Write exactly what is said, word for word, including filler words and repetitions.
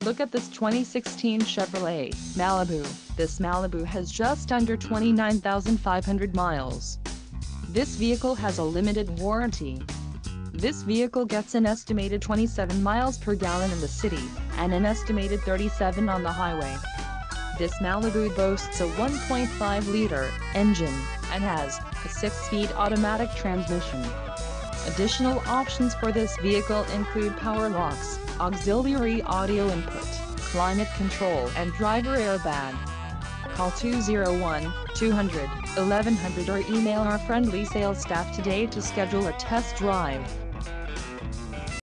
Look at this twenty sixteen Chevrolet Malibu. This Malibu has just under twenty-nine thousand five hundred miles. This vehicle has a limited warranty. This vehicle gets an estimated twenty-seven miles per gallon in the city, and an estimated thirty-seven on the highway. This Malibu boasts a one point five liter engine, and has a six-speed automatic transmission. Additional options for this vehicle include power locks, auxiliary audio input, climate control and driver airbag. Call two oh one, two hundred, eleven hundred or email our friendly sales staff today to schedule a test drive.